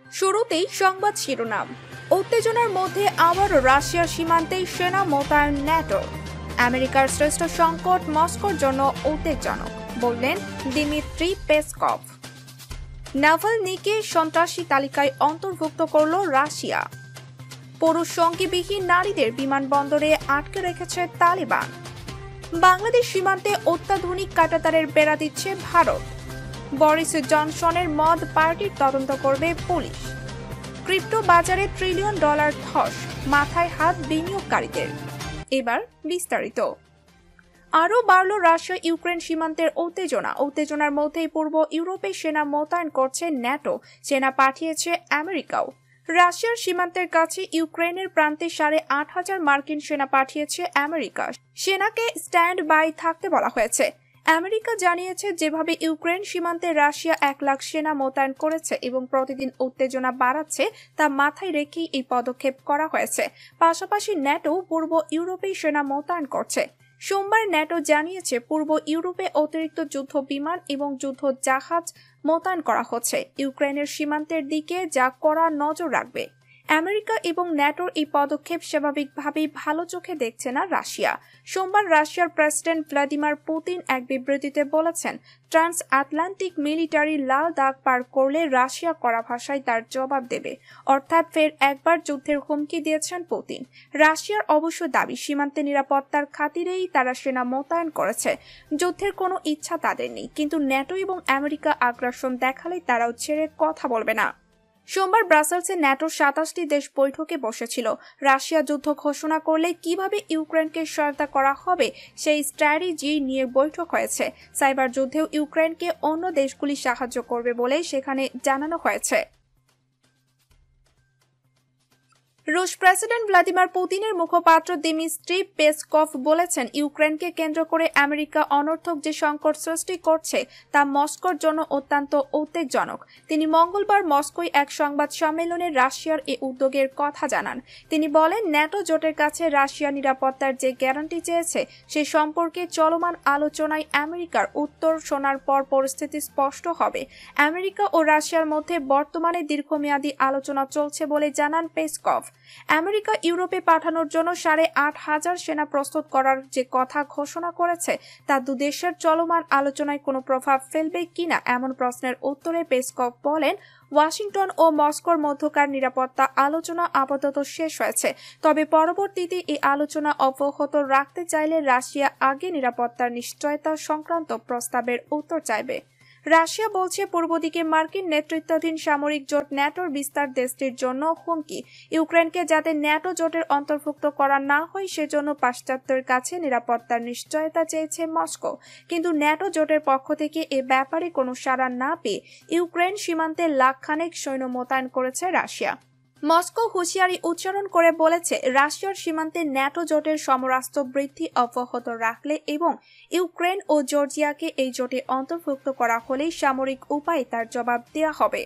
শুরুতেই সংবাদ শিরোনাম। উত্তেজনার মধ্যে আবারও রাশিয়ার সীমান্তে সেনা মোতায়েন ন্যাটো। আমেরিকার শ্রেষ্ঠ সংকট মস্কোর জন্য উদ্বেগজনক, বললেন দিমিত্রি পেসকভ। নাভালনিকে সন্ত্রাসী তালিকায় অন্তর্ভুক্ত করল রাশিয়া। পুরুষ সঙ্গীবিহীন নারীদের বিমানবন্দরে আটকে রেখেছে তালিবান। বাংলাদেশ সীমান্তে অত্যাধুনিক কাঁটাতারের বেড়া দিচ্ছে ভারত। বরিস জনসনের মদ পার্টির তদন্ত করবে পুলিশ। ক্রিপ্টো বাজারে $1 ট্রিলিয়ন ধস, মাথায় হাত বিনিয়োগকারীদের। এবার বিস্তারিত। আরও বাড়ল রাশিয়া ইউক্রেন সীমান্তের উত্তেজনার মধ্যেই পূর্ব ইউরোপে সেনা মোতায়েন করছে ন্যাটো। সেনা পাঠিয়েছে আমেরিকাও। রাশিয়ার সীমান্তের কাছে ইউক্রেনের প্রান্তে 8,500 মার্কিন সেনা পাঠিয়েছে আমেরিকা। সেনাকে স্ট্যান্ড বাই থাকতে বলা হয়েছে। আমেরিকা জানিয়েছে, যেভাবে ইউক্রেন সীমান্তে রাশিয়া 1 লাখ সেনা মোতায়েন করেছে এবং প্রতিদিন উত্তেজনা বাড়াচ্ছে তা মাথায় রেখেই এই পদক্ষেপ করা হয়েছে। পাশাপাশি ন্যাটো পূর্ব ইউরোপে সেনা মোতায়েন করছে। সোমবার ন্যাটো জানিয়েছে, পূর্ব ইউরোপে অতিরিক্ত যুদ্ধ বিমান এবং যুদ্ধ জাহাজ মোতায়েন করা হচ্ছে ইউক্রেনের সীমান্তের দিকে, যা কড়া নজর রাখবে। আমেরিকা এবং ন্যাটোর এই পদক্ষেপ স্বাভাবিকভাবেই ভালো চোখে দেখছে না রাশিয়া। সোমবার রাশিয়ার প্রেসিডেন্ট ভ্লাদিমির পুতিন এক বিবৃতিতে বলেছেন, ট্রান্স আটলান্টিক মিলিটারি লাল দাগ পার করলে রাশিয়া কড়া ভাষায় তার জবাব দেবে। অর্থাৎ ফের একবার যুদ্ধের হুমকি দিয়েছেন পুতিন। রাশিয়ার অবশ্য দাবি, সীমান্তে নিরাপত্তার খাতিরেই তারা সেনা মোতায়েন করেছে। যুদ্ধের কোনো ইচ্ছা তাদের নেই, কিন্তু ন্যাটো এবং আমেরিকা আগ্রাসন দেখালেই তারাও ছেড়ে কথা বলবে না। সোমবার ব্রাসেলসে ন্যাটোর 27টি দেশ বৈঠকে বসেছিল। রাশিয়া যুদ্ধ ঘোষণা করলে কিভাবে ইউক্রেনকে সহায়তা করা হবে সেই স্ট্র্যাটেজি নিয়ে বৈঠক হয়েছে। সাইবার যুদ্ধেও ইউক্রেনকে অন্য দেশগুলি সাহায্য করবে বলে সেখানে জানানো হয়েছে। রুশ প্রেসিডেন্ট ভ্লাদিমির পুতিনের মুখপাত্র দিমিত্রি পেসকভ বলেছেন, ইউক্রেনকে কেন্দ্র করে আমেরিকা অনর্থক যে সংকট সৃষ্টি করছে তা মস্কোর জন্য অত্যন্ত উদ্বেগজনক। তিনি মঙ্গলবার মস্কোয় এক সংবাদ সম্মেলনে রাশিয়ার এই উদ্যোগের কথা জানান। তিনি বলেন, ন্যাটো জোটের কাছে রাশিয়া নিরাপত্তার যে গ্যারান্টি চেয়েছে সে সম্পর্কে চলমান আলোচনায় আমেরিকার উত্তর শোনার পর পরিস্থিতি স্পষ্ট হবে। আমেরিকা ও রাশিয়ার মধ্যে বর্তমানে দীর্ঘমেয়াদী আলোচনা চলছে বলে জানান পেসকভ। আমেরিকা ইউরোপে পাঠানোর জন্য 8,500 সেনা প্রস্তুত করার যে কথা ঘোষণা করেছে তা দুদেশের চলমান আলোচনায় কোনো প্রভাব ফেলবে কিনা এমন প্রশ্নের উত্তরে পেসকভ বলেন, ওয়াশিংটন ও মস্কোর মধ্যকার নিরাপত্তা আলোচনা আপাতত শেষ হয়েছে। তবে পরবর্তীতে এই আলোচনা অব্যাহত রাখতে চাইলে রাশিয়া আগে নিরাপত্তার নিশ্চয়তা সংক্রান্ত প্রস্তাবের উত্তর চাইবে। রাশিয়া বলছে, পূর্ব দিকে মার্কিন নেতৃত্বাধীন সামরিক জোট ন্যাটোর বিস্তার দেশটির জন্য হুমকি। ইউক্রেনকে যাতে ন্যাটো জোটের অন্তর্ভুক্ত করা না হয় সেজন্য পাশ্চাত্যের কাছে নিরাপত্তার নিশ্চয়তা চেয়েছে মস্কো। কিন্তু ন্যাটো জোটের পক্ষ থেকে এ ব্যাপারে কোনো সাড়া না পেয়ে ইউক্রেন সীমান্তে লাখখানেক সৈন্য মোতায়েন করেছে রাশিয়া। মস্কো হুঁশিয়ারি উচ্চারণ করে বলেছে, রাশিয়ার সীমান্তে ন্যাটো জোটের সমরাস্ত্র বৃদ্ধি অব্যাহত রাখলে এবং ইউক্রেন ও জর্জিয়াকে এই জোটে অন্তর্ভুক্ত করা হলেই সামরিক উপায়ে তার জবাব দেওয়া হবে।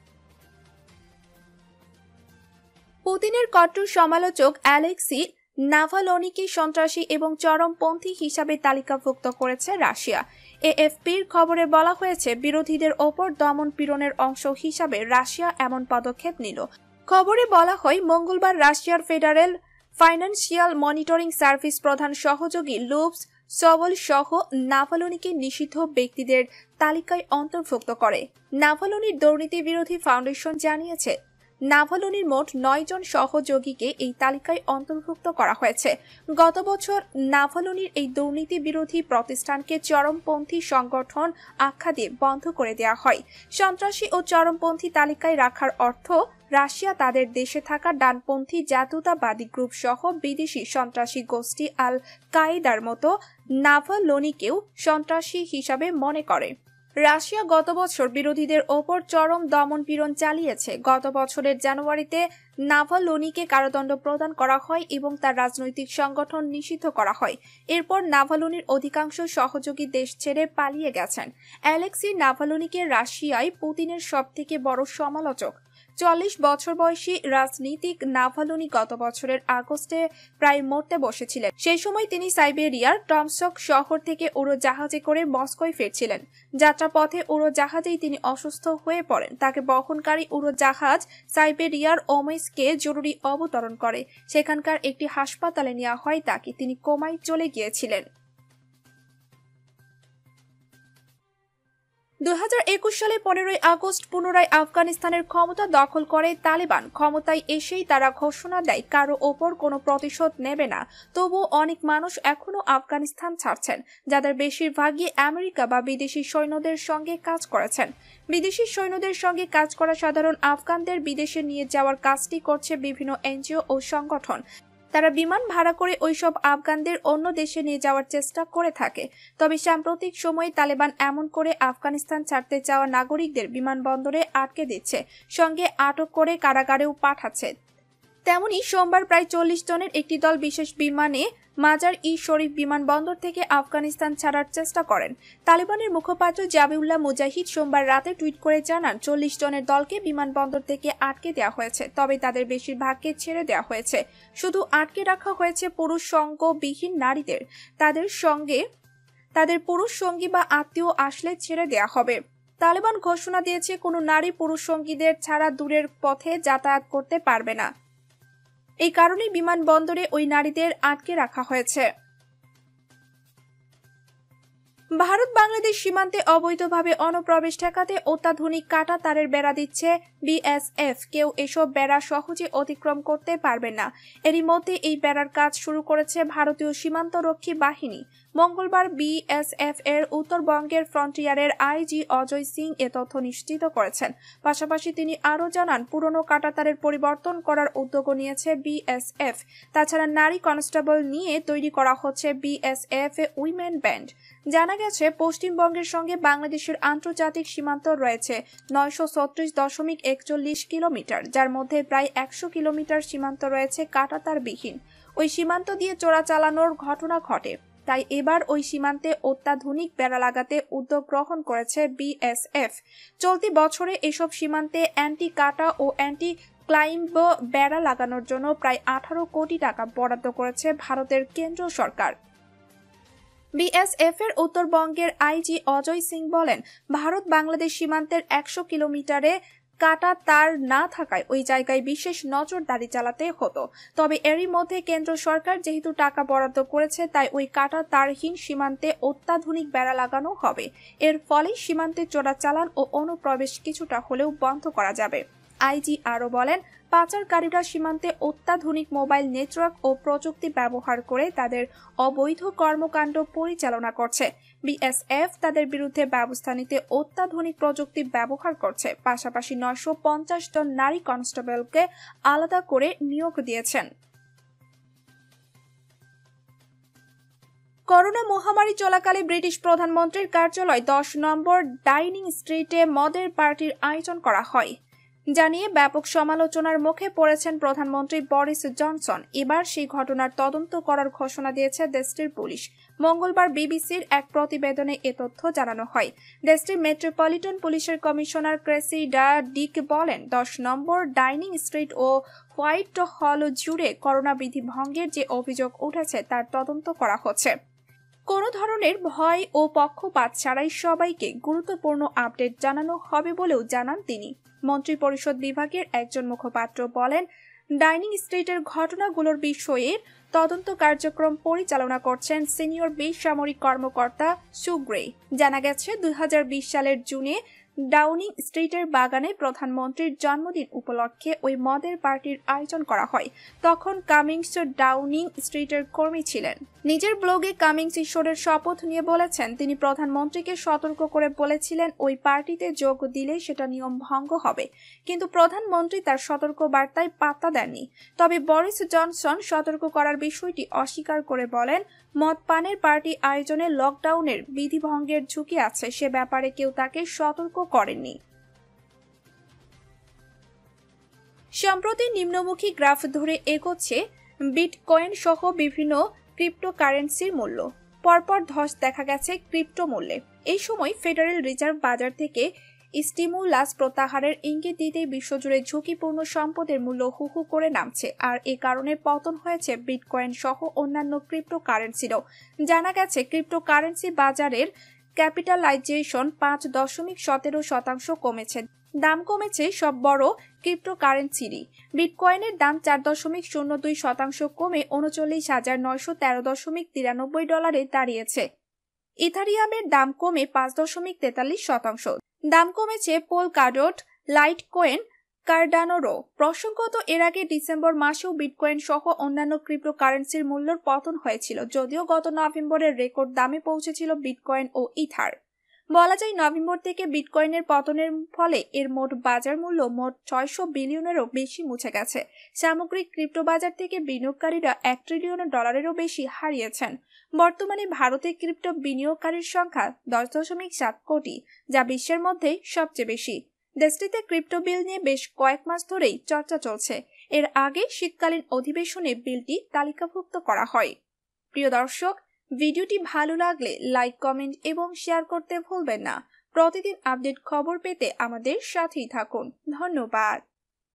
পুতিনের কট্টর সমালোচক অ্যালেক্সি নাভালনিকে সন্ত্রাসী এবং চরমপন্থী হিসাবে তালিকাভুক্ত করেছে রাশিয়া। এএফপির খবরে বলা হয়েছে, বিরোধীদের ওপর দমন পীড়নের অংশ হিসাবে রাশিয়া এমন পদক্ষেপ নিল। খবরে বলা হয়, মঙ্গলবার রাশিয়ার ফেডারেল ফাইন্যান্সিয়াল মনিটরিং সার্ভিস প্রধান সহযোগী লুবস সবল সহ নাভালনিকে নিষিদ্ধ ব্যক্তিদের তালিকায় অন্তর্ভুক্ত করে। নাভালনির দুর্নীতি বিরোধী ফাউন্ডেশন জানিয়েছে, নাভালনির মোট 9 জন সহযোগীকে এই তালিকায় অন্তর্ভুক্ত করা হয়েছে। গত বছর নাভালনির এই দুর্নীতি বিরোধী প্রতিষ্ঠানকে চরমপন্থী সংগঠন আখ্যা দিয়ে বন্ধ করে দেওয়া হয়। সন্ত্রাসী ও চরমপন্থী তালিকায় রাখার অর্থ রাশিয়া তাদের দেশে থাকা ডানপন্থী জাতীয়তাবাদী গ্রুপ সহ বিদেশি সন্ত্রাসী গোষ্ঠী আল কায়েদার মতো নাভালনিকেও সন্ত্রাসী হিসাবে মনে করে। রাশিয়া গত বছর বিরোধীদের ওপর চরম দমনপীড়ন চালিয়েছে। গত বছরের জানুয়ারিতে নাভালনিকে কারাদণ্ড প্রদান করা হয় এবং তার রাজনৈতিক সংগঠন নিষিদ্ধ করা হয়। এরপর নাভালনির অধিকাংশ সহযোগী দেশ ছেড়ে পালিয়ে গেছেন। অ্যালেক্সি নাভালনিকে রাশিয়ায় পুতিনের সবথেকে বড় সমালোচক। 40 বছর বয়সী রাজনীতিক নাভালনি গত বছরের আগস্টে প্রায় মরতে বসেছিলেন। সেই সময় তিনি সাইবেরিয়ার টমস্ক শহর থেকে উড়োজাহাজে করে মস্কোয় ফিরছিলেন। যাত্রাপথে উড়োজাহাজেই তিনি অসুস্থ হয়ে পড়েন। তাকে বহনকারী উড়োজাহাজ সাইবেরিয়ার ওমেস্কে জরুরি অবতরণ করে। সেখানকার একটি হাসপাতালে নেওয়া হয় তাকে। তিনি কোমায় চলে গিয়েছিলেন। 2021 সালে 15 আগস্ট পুনরায় আফগানিস্তানের ক্ষমতা দখল করে তালেবান। ক্ষমতায় এসেই তারা ঘোষণা দেয় কারো ওপর কোনো প্রতিশোধ নেবে না। তবুও অনেক মানুষ এখনো আফগানিস্তান ছাড়ছেন, যাদের বেশিরভাগই আমেরিকা বা বিদেশি সৈন্যদের সঙ্গে কাজ করেছেন। বিদেশি সৈন্যদের সঙ্গে কাজ করা সাধারণ আফগানদের বিদেশে নিয়ে যাওয়ার কাজটি করছে বিভিন্ন এনজিও ও সংগঠন। তারা বিমান ভাড়া করে ওইসব আফগানদের অন্য দেশে নিয়ে যাওয়ার চেষ্টা করে থাকে। তবে সাম্প্রতিক সময়ে তালেবান এমন করে আফগানিস্তান ছাড়তে চাওয়া নাগরিকদের বিমানবন্দরে আটকে দিচ্ছে, সঙ্গে আটক করে কারাগারেও পাঠাচ্ছে। তেমনি সোমবার প্রায় 40 জনের একটি দল বিশেষ বিমানে মাজার ই শরীফ বিমানবন্দর থেকে আফগানিস্তান ছাড়ার চেষ্টা করেন। তালেবানের মুখপাত্র জাবিউল্লাহ মুজাহিদ সোমবার রাতে টুইট করে জানান, 40 জনের দলকে বিমানবন্দর থেকে আটকে দেওয়া হয়েছে, তবে তাদের বেশিরভাগকে ছেড়ে দেওয়া হয়েছে। শুধু আটকে রাখা হয়েছে পুরুষ সঙ্গবিহীন নারীদের। তাদের পুরুষ সঙ্গী বা আত্মীয় আসলে ছেড়ে দেওয়া হবে। তালেবান ঘোষণা দিয়েছে কোনো নারী পুরুষ সঙ্গীদের ছাড়া দূরের পথে যাতায়াত করতে পারবে না। এই কারণে বিমানবন্দরে ওই নারীদের আটকে রাখা হয়েছে। ভারত বাংলাদেশ সীমান্তে অবৈধভাবে অনুপ্রবেশ ঠেকাতে অত্যাধুনিক কাঁটা তারের বেড়া দিচ্ছে বিএসএফ। কেউ এসব বেড়া সহজে অতিক্রম করতে পারবে না। এরই মধ্যে এই বেড়ার কাজ শুরু করেছে ভারতীয় সীমান্তরক্ষী বাহিনী। মঙ্গলবার বিএসএফ এর উত্তরবঙ্গের ফ্রন্টিয়ারের আইজি অজয় সিং এ তথ্য নিশ্চিত করেছেন। পাশাপাশি তিনি আরও জানান, পুরনো কাঁটাতারের পরিবর্তন করার উদ্যোগও নিয়েছে বিএসএফ। তাছাড়া নারী কনস্টেবল নিয়ে তৈরি করা হচ্ছে বিএসএফ উইমেন ব্যান্ড। জানা গেছে, পশ্চিমবঙ্গের সঙ্গে বাংলাদেশের আন্তর্জাতিক সীমান্ত রয়েছে 936.41 কিলোমিটার, যার মধ্যে প্রায় 100 কিলোমিটার সীমান্ত রয়েছে কাঁটাতারবিহীন। ওই সীমান্ত দিয়ে চোরাচালানোর ঘটনা ঘটে। তাই এবার ওই সীমান্তে অত্যাধুনিক বেড়া লাগাতে উদ্যোগ গ্রহণ করেছে বিএসএফ। চলতি বছরে এসব সীমান্তে অ্যান্টি কাটা ও অ্যান্টি ক্লাইম্ব বেড়া লাগানোর জন্য প্রায় 18 কোটি টাকা বরাদ্দ করেছে ভারতের কেন্দ্র সরকার। বিএসএফ এর উত্তরবঙ্গের আইজি অজয় সিং বলেন, ভারত বাংলাদেশ সীমান্তের 100 কিলোমিটারে কাটা তার না থাকায় ওই জায়গায় বিশেষ নজরদারি চালাতে হতো। তবে এরই মধ্যে কেন্দ্র সরকার যেহেতু টাকা বরাদ্দ করেছে, তাই ওই কাটা তারহীন সীমান্তে অত্যাধুনিক বেড়া লাগানো হবে। এর ফলে সীমান্তে চোরাচালান ও অনুপ্রবেশ কিছুটা হলেও বন্ধ করা যাবে। আইজি আরও বলেন, পাচারকারীরা সীমান্তে অত্যাধুনিক মোবাইল নেটওয়ার্ক ও প্রযুক্তি ব্যবহার করে তাদের অবৈধ কর্মকাণ্ড পরিচালনা করছে। বিএসএফ তাদের বিরুদ্ধে ব্যবস্থা নিতে অত্যাধুনিক প্রযুক্তি ব্যবহার করছে। পাশাপাশি 950 জন নারী কনস্টেবলকে আলাদা করে নিয়োগ দিয়েছেন। করোনা মহামারী চলাকালে ব্রিটিশ প্রধানমন্ত্রীর কার্যালয় 10 নম্বর ডাইনিং স্ট্রিটে মদের পার্টির আয়োজন করা হয় জানিয়ে ব্যাপক সমালোচনার মুখে পড়েছেন প্রধানমন্ত্রী বরিস জনসন। এবার সেই ঘটনার তদন্ত করার ঘোষণা দিয়েছে দেশটির পুলিশ। মঙ্গলবার বিবিসির এক প্রতিবেদনে এ তথ্য জানানো হয়। দেশটির মেট্রোপলিটন পুলিশের কমিশনার ক্রেসিডা ডিক বলেন, 10 নম্বর ডাইনিং স্ট্রিট ও হোয়াইট হল জুড়ে করোনা বিধি ভঙ্গের যে অভিযোগ উঠেছে তার তদন্ত করা হচ্ছে। কোনো ধরনের ভয় ও পক্ষপাত ছাড়াই সবাইকে গুরুত্বপূর্ণ আপডেট জানানো হবে বলেও জানান তিনি। মন্ত্রিপরিষদ বিভাগের একজন মুখপাত্র বলেন, ডাইনিং স্ট্রিটের ঘটনাগুলোর বিষয়ে তদন্ত কার্যক্রম পরিচালনা করছেন সিনিয়র বেসামরিক কর্মকর্তা সুগ্রে। জানা গেছে, 2020 সালের জুনে ডাউনিং স্ট্রিটের বাগানে প্রধানমন্ত্রীর জন্মদিন উপলক্ষে ওই মদের পার্টির আয়োজন করা হয়। তখন কামিংস ডাউনিং স্ট্রিটের কর্মী ছিলেন। নিজের ব্লগে কামিংস ঈশ্বরের শপথ নিয়ে বলেছেন, তিনি প্রধানমন্ত্রীকে সতর্ক করে বলেছিলেন ওই পার্টিতে যোগ দিলে সেটা নিয়ম ভঙ্গ হবে, কিন্তু প্রধানমন্ত্রী তার সতর্ক বার্তায় পাত্তা দেননি। তবে বরিস জনসন সতর্ক করার বিষয়টি অস্বীকার করে বলেন, মদ পানের পার্টি আয়োজনে লকডাউনের বিধি ভঙ্গের ঝুঁকি আছে, সে ব্যাপারে কেউ তাকে সতর্ক করেননি। সম্প্রতি নিম্নমুখী গ্রাফ ধরে এগোচ্ছে বিটকয়েন সহ বিভিন্ন ক্রিপ্টোকারেন্সির মূল্য। পরপর ধস দেখা গেছে ক্রিপ্টো মূল্যে। এই সময় ফেডারেল রিজার্ভ বাজার থেকে স্টিমুলাস প্রত্যাহারের ইঙ্গিত দিতেই বিশ্বজুড়ে ঝুঁকিপূর্ণ সম্পদের মূল্য হু করে নামছে, আর এ কারণে পতন হয়েছে বিটকয়েন সহ অন্যান্য ক্রিপ্টোকারেন্সিরও। জানা গেছে ক্রিপ্টোকারেন্সি বাজারের ক্যাপিটালাইজেশন 5.17% কমেছে। দাম কমেছে সব বড় ক্রিপ্টোকারেন্সিরই। বিটকয়েনের দাম 4.02% কমে $39,913.93 দাঁড়িয়েছে। ইথারিয়ামের দাম কমে 5.43%। দাম কমেছে পোলকাডট, লাইটকয়েন, কার্ডানোরও। প্রসঙ্গত, এর আগে ডিসেম্বর মাসেও বিটকয়েন সহ অন্যান্য ক্রিপ্টোকারেন্সির মূল্যের পতন হয়েছিল, যদিও গত নভেম্বরের রেকর্ড দামে পৌঁছেছিল বিটকয়েন ও ইথার। বলা যায়, নভেম্বর থেকে বিটকয়েনের পতনের ফলে এর মোট বাজার মূল্য মোট $600 বিলিয়নেরও বেশি মুছে গেছে। সামগ্রিক ক্রিপ্টো বাজার থেকে বিনিয়োগকারীরা $1 ট্রিলিয়ন বেশি হারিয়েছেন। বর্তমানে ভারতে ক্রিপ্টো বিনিয়োগকারীর সংখ্যা 10.7 কোটি, যা বিশ্বের মধ্যে সবচেয়ে বেশি। দেশটিতে ক্রিপ্টো বিল নিয়ে বেশ কয়েক মাস ধরেই চর্চা চলছে। এর আগে শীতকালীন অধিবেশনে বিলটি তালিকাভুক্ত করা হয়। প্রিয় দর্শক, ভিডিওটি ভালো লাগলে লাইক, কমেন্ট এবং শেয়ার করতে ভুলবেন না। প্রতিদিন আপডেট খবর পেতে আমাদের সাথেই থাকুন। ধন্যবাদ।